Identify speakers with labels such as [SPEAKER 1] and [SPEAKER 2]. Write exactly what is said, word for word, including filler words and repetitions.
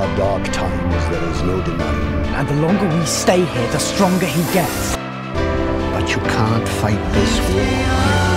[SPEAKER 1] are dark times, there is no denying.
[SPEAKER 2] And the longer we stay here, the stronger he gets.
[SPEAKER 1] But you can't fight this war.